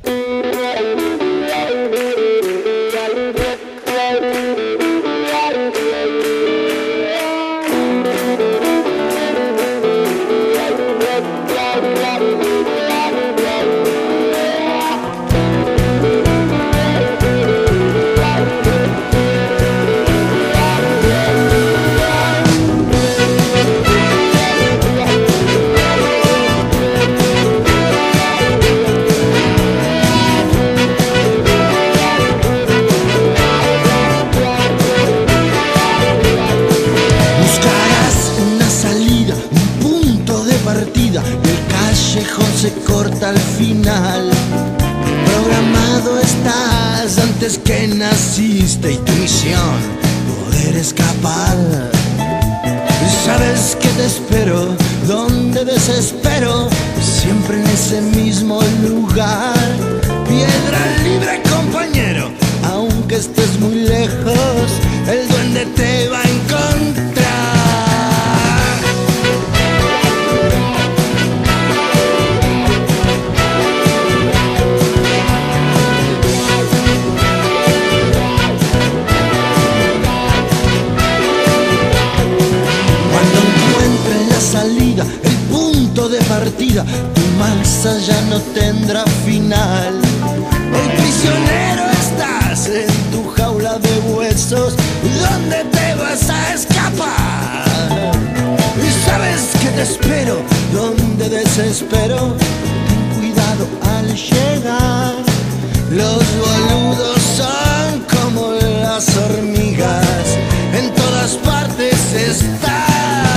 Se corta al final. Programado estás antes que naciste y tu misión poder escapar. Sabes que te espero donde desespero, siempre en ese mismo lugar. Piedra libre, compañero, aunque estés muy lejos, el duende te va a encontrar. El punto de partida, tu más allá no tendrá final. Hoy prisionero estás en tu jaula de huesos, ¿dónde te vas a escapar? Y sabes que te espero, donde desespero, ten cuidado al llegar. Los boludos son como las hormigas, en todas partes están.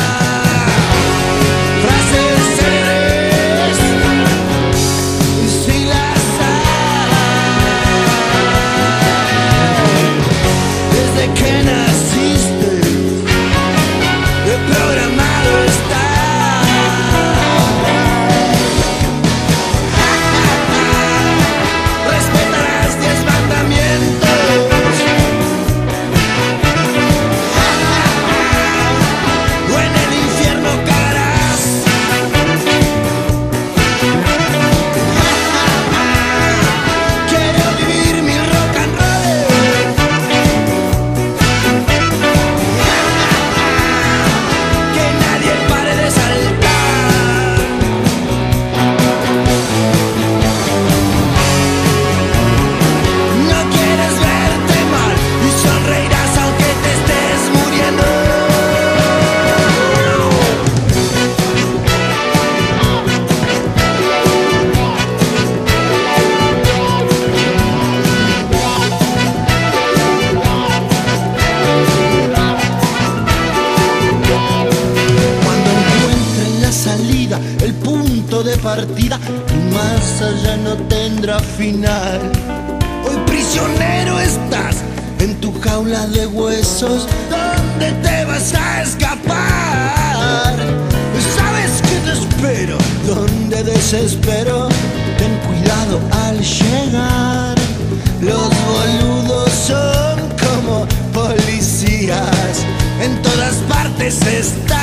El punto de partida, más allá no tendrá final. Hoy prisionero estás en tu jaula de huesos, ¿dónde te vas a escapar? Sabes que te espero, donde desespero, ten cuidado al llegar. Los boludos son como policías, en todas partes están.